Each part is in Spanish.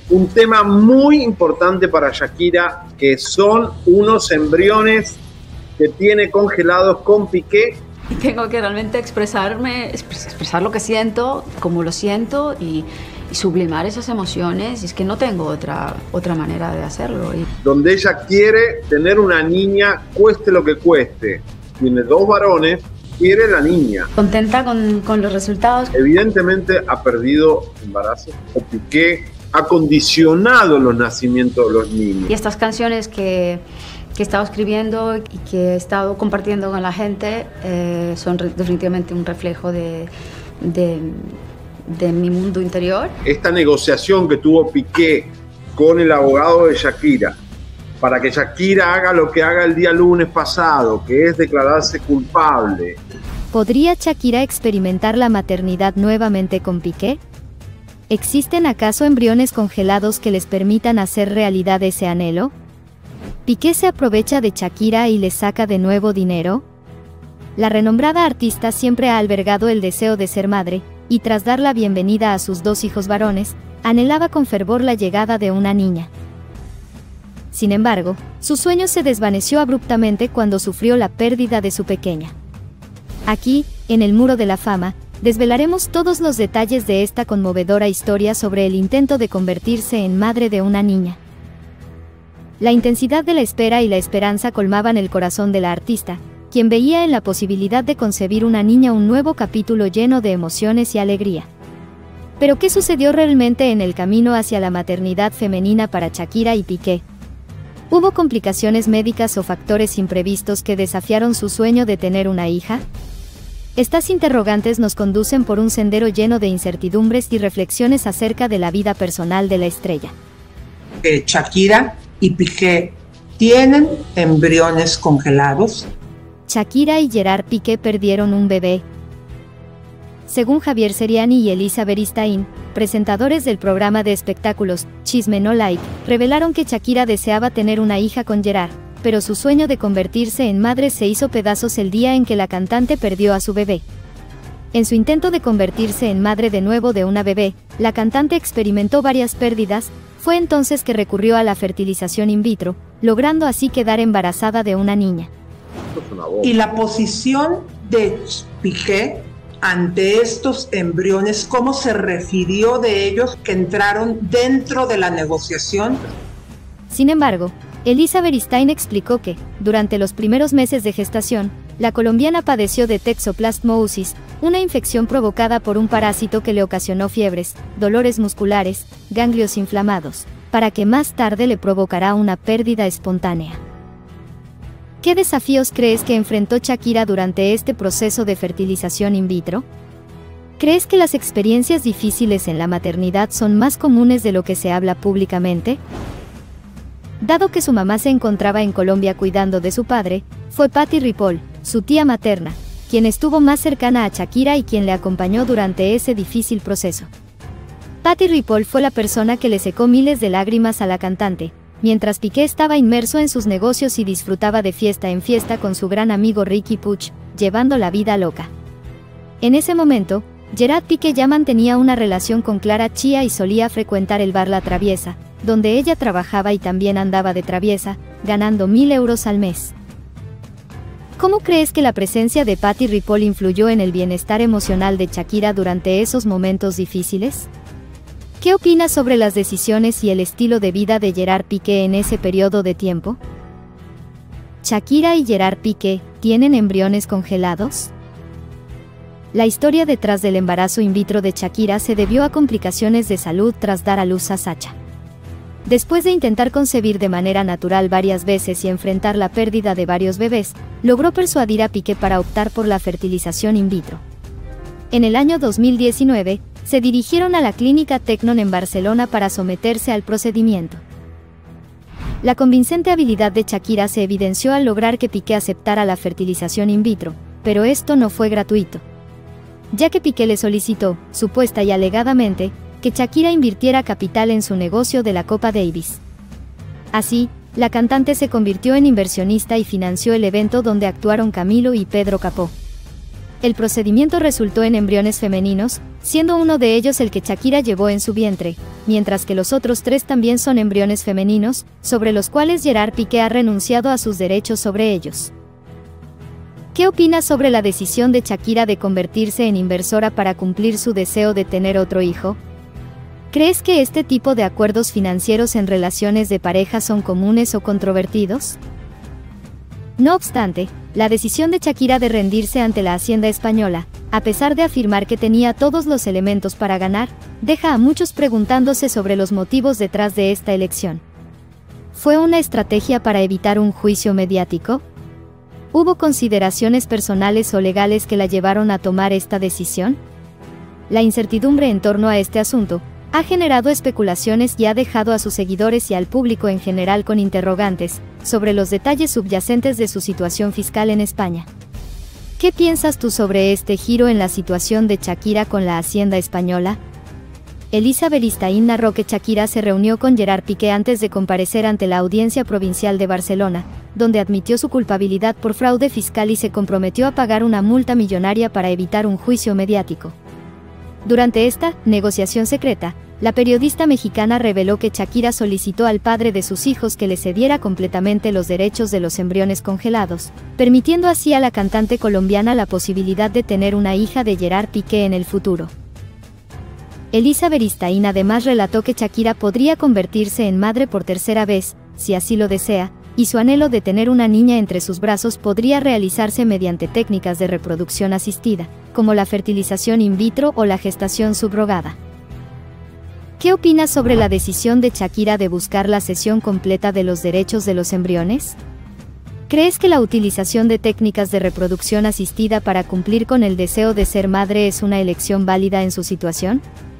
un tema muy importante para Shakira, que son unos embriones que tiene congelados con Piqué. Y tengo que realmente expresar lo que siento, cómo lo siento y sublimar esas emociones. Y es que no tengo otra manera de hacerlo. Donde ella quiere tener una niña, cueste lo que cueste. Tiene 2 varones, quiere la niña. Contenta con los resultados. Evidentemente ha perdido embarazo, o Piqué ha condicionado los nacimientos de los niños. Y estas canciones que he estado escribiendo y que he estado compartiendo con la gente son definitivamente un reflejo de mi mundo interior. Esta negociación que tuvo Piqué con el abogado de Shakira para que Shakira haga lo que haga el día lunes pasado, que es declararse culpable. ¿Podría Shakira experimentar la maternidad nuevamente con Piqué? ¿Existen acaso embriones congelados que les permitan hacer realidad ese anhelo? ¿Piqué se aprovecha de Shakira y le saca de nuevo dinero? La renombrada artista siempre ha albergado el deseo de ser madre, y tras dar la bienvenida a sus 2 hijos varones, anhelaba con fervor la llegada de una niña. Sin embargo, su sueño se desvaneció abruptamente cuando sufrió la pérdida de su pequeña. Aquí, en el Muro de la Fama, desvelaremos todos los detalles de esta conmovedora historia sobre el intento de convertirse en madre de una niña. La intensidad de la espera y la esperanza colmaban el corazón de la artista, quien veía en la posibilidad de concebir una niña un nuevo capítulo lleno de emociones y alegría. Pero ¿qué sucedió realmente en el camino hacia la maternidad femenina para Shakira y Piqué? ¿Hubo complicaciones médicas o factores imprevistos que desafiaron su sueño de tener una hija? Estas interrogantes nos conducen por un sendero lleno de incertidumbres y reflexiones acerca de la vida personal de la estrella. Shakira y Piqué tienen embriones congelados. Shakira y Gerard Piqué perdieron un bebé. Según Javier Seriani y Elisa Beristain, presentadores del programa de espectáculos Chisme No Like, revelaron que Shakira deseaba tener una hija con Gerard, pero su sueño de convertirse en madre se hizo pedazos el día en que la cantante perdió a su bebé. En su intento de convertirse en madre de nuevo de una bebé, la cantante experimentó varias pérdidas. Fue entonces que recurrió a la fertilización in vitro, logrando así quedar embarazada de una niña. Y la posición de Piqué ante estos embriones, ¿cómo se refirió de ellos que entraron dentro de la negociación? Sin embargo, Elisa Beristain explicó que, durante los primeros meses de gestación, la colombiana padeció de toxoplasmosis, una infección provocada por un parásito que le ocasionó fiebres, dolores musculares, ganglios inflamados, para que más tarde le provocará una pérdida espontánea. ¿Qué desafíos crees que enfrentó Shakira durante este proceso de fertilización in vitro? ¿Crees que las experiencias difíciles en la maternidad son más comunes de lo que se habla públicamente? Dado que su mamá se encontraba en Colombia cuidando de su padre, fue Patti Ripoll, su tía materna, quien estuvo más cercana a Shakira y quien le acompañó durante ese difícil proceso. Patti Ripoll fue la persona que le secó miles de lágrimas a la cantante, mientras Piqué estaba inmerso en sus negocios y disfrutaba de fiesta en fiesta con su gran amigo Ricky Puig, llevando la vida loca. En ese momento, Gerard Piqué ya mantenía una relación con Clara Chía y solía frecuentar el bar La Traviesa, donde ella trabajaba y también andaba de traviesa, ganando 1.000 euros al mes. ¿Cómo crees que la presencia de Patti Ripoll influyó en el bienestar emocional de Shakira durante esos momentos difíciles? ¿Qué opinas sobre las decisiones y el estilo de vida de Gerard Piqué en ese periodo de tiempo? ¿Shakira y Gerard Piqué tienen embriones congelados? La historia detrás del embarazo in vitro de Shakira se debió a complicaciones de salud tras dar a luz a Sacha. Después de intentar concebir de manera natural varias veces y enfrentar la pérdida de varios bebés, logró persuadir a Piqué para optar por la fertilización in vitro. En el año 2019, se dirigieron a la clínica Tecnon en Barcelona para someterse al procedimiento. La convincente habilidad de Shakira se evidenció al lograr que Piqué aceptara la fertilización in vitro, pero esto no fue gratuito, ya que Piqué le solicitó, supuesta y alegadamente, que Shakira invirtiera capital en su negocio de la Copa Davis. Así, la cantante se convirtió en inversionista y financió el evento donde actuaron Camilo y Pedro Capó. El procedimiento resultó en embriones femeninos, siendo uno de ellos el que Shakira llevó en su vientre, mientras que los otros 3 también son embriones femeninos, sobre los cuales Gerard Piqué ha renunciado a sus derechos sobre ellos. ¿Qué opinas sobre la decisión de Shakira de convertirse en inversora para cumplir su deseo de tener otro hijo? ¿Crees que este tipo de acuerdos financieros en relaciones de pareja son comunes o controvertidos? No obstante, la decisión de Shakira de rendirse ante la Hacienda española, a pesar de afirmar que tenía todos los elementos para ganar, deja a muchos preguntándose sobre los motivos detrás de esta elección. ¿Fue una estrategia para evitar un juicio mediático? ¿Hubo consideraciones personales o legales que la llevaron a tomar esta decisión? La incertidumbre en torno a este asunto ha generado especulaciones y ha dejado a sus seguidores y al público en general con interrogantes sobre los detalles subyacentes de su situación fiscal en España. ¿Qué piensas tú sobre este giro en la situación de Shakira con la Hacienda española? Elisa Beristain narró que Shakira se reunió con Gerard Piqué antes de comparecer ante la Audiencia Provincial de Barcelona, donde admitió su culpabilidad por fraude fiscal y se comprometió a pagar una multa millonaria para evitar un juicio mediático. Durante esta negociación secreta, la periodista mexicana reveló que Shakira solicitó al padre de sus hijos que le cediera completamente los derechos de los embriones congelados, permitiendo así a la cantante colombiana la posibilidad de tener una hija de Gerard Piqué en el futuro. Elisa Beristain además relató que Shakira podría convertirse en madre por tercera vez, si así lo desea, y su anhelo de tener una niña entre sus brazos podría realizarse mediante técnicas de reproducción asistida, como la fertilización in vitro o la gestación subrogada. ¿Qué opinas sobre la decisión de Shakira de buscar la cesión completa de los derechos de los embriones? ¿Crees que la utilización de técnicas de reproducción asistida para cumplir con el deseo de ser madre es una elección válida en su situación?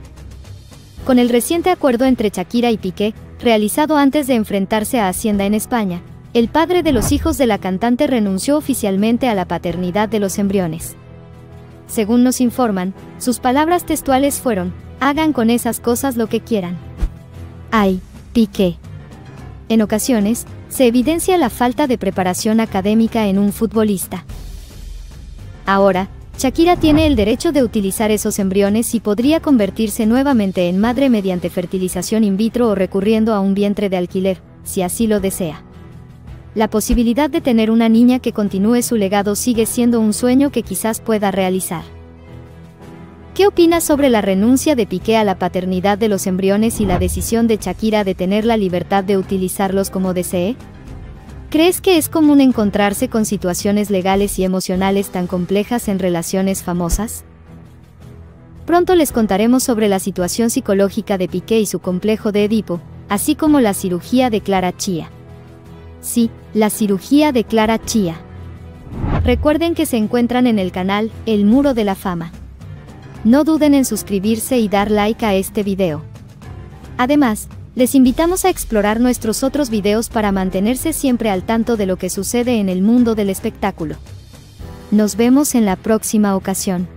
Con el reciente acuerdo entre Shakira y Piqué, realizado antes de enfrentarse a Hacienda en España, el padre de los hijos de la cantante renunció oficialmente a la paternidad de los embriones. Según nos informan, sus palabras textuales fueron: "Hagan con esas cosas lo que quieran". Ay, Piqué. En ocasiones, se evidencia la falta de preparación académica en un futbolista. Ahora, Shakira tiene el derecho de utilizar esos embriones y podría convertirse nuevamente en madre mediante fertilización in vitro o recurriendo a un vientre de alquiler, si así lo desea. La posibilidad de tener una niña que continúe su legado sigue siendo un sueño que quizás pueda realizar. ¿Qué opinas sobre la renuncia de Piqué a la paternidad de los embriones y la decisión de Shakira de tener la libertad de utilizarlos como desee? ¿Crees que es común encontrarse con situaciones legales y emocionales tan complejas en relaciones famosas? Pronto les contaremos sobre la situación psicológica de Piqué y su complejo de Edipo, así como la cirugía de Clara Chía. Sí, la cirugía de Clara Chía. Recuerden que se encuentran en el canal El Muro de la Fama. No duden en suscribirse y dar like a este video. Además, les invitamos a explorar nuestros otros videos para mantenerse siempre al tanto de lo que sucede en el mundo del espectáculo. Nos vemos en la próxima ocasión.